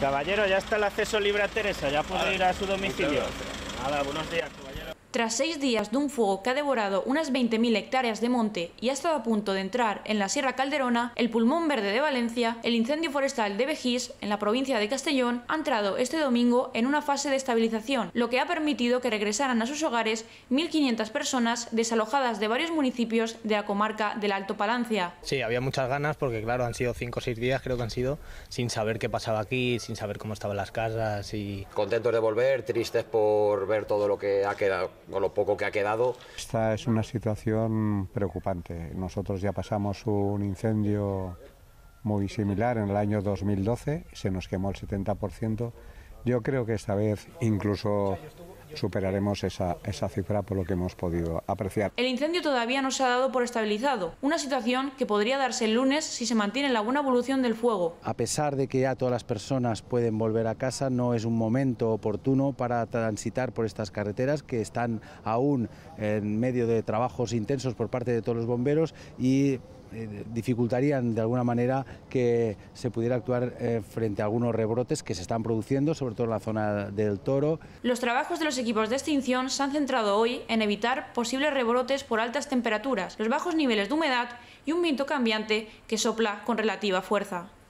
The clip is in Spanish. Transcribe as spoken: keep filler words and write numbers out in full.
Caballero, ya está el acceso libre a Teresa, ya puede ir a su domicilio. Nada, buenos días, caballero. Tras seis días de un fuego que ha devorado unas veinte mil hectáreas de monte y ha estado a punto de entrar en la Sierra Calderona, el Pulmón Verde de Valencia, el incendio forestal de Begís, en la provincia de Castellón, ha entrado este domingo en una fase de estabilización, lo que ha permitido que regresaran a sus hogares mil quinientas personas desalojadas de varios municipios de la comarca del Alto Palancia. Sí, había muchas ganas porque, claro, han sido cinco o seis días, creo que han sido, sin saber qué pasaba aquí, sin saber cómo estaban las casas y... Contentos de volver, tristes por ver todo lo que ha quedado, con lo poco que ha quedado. Esta es una situación preocupante. Nosotros ya pasamos un incendio muy similar en el año dos mil doce, se nos quemó el setenta por ciento. Yo creo que esta vez incluso superaremos esa, esa cifra por lo que hemos podido apreciar. El incendio todavía no se ha dado por estabilizado, una situación que podría darse el lunes si se mantiene la buena evolución del fuego. A pesar de que ya todas las personas pueden volver a casa, no es un momento oportuno para transitar por estas carreteras que están aún en medio de trabajos intensos por parte de todos los bomberos y Eh, dificultarían de alguna manera que se pudiera actuar eh, frente a algunos rebrotes que se están produciendo, sobre todo en la zona del Toro. Los trabajos de los equipos de extinción se han centrado hoy en evitar posibles rebrotes por altas temperaturas, los bajos niveles de humedad y un viento cambiante que sopla con relativa fuerza.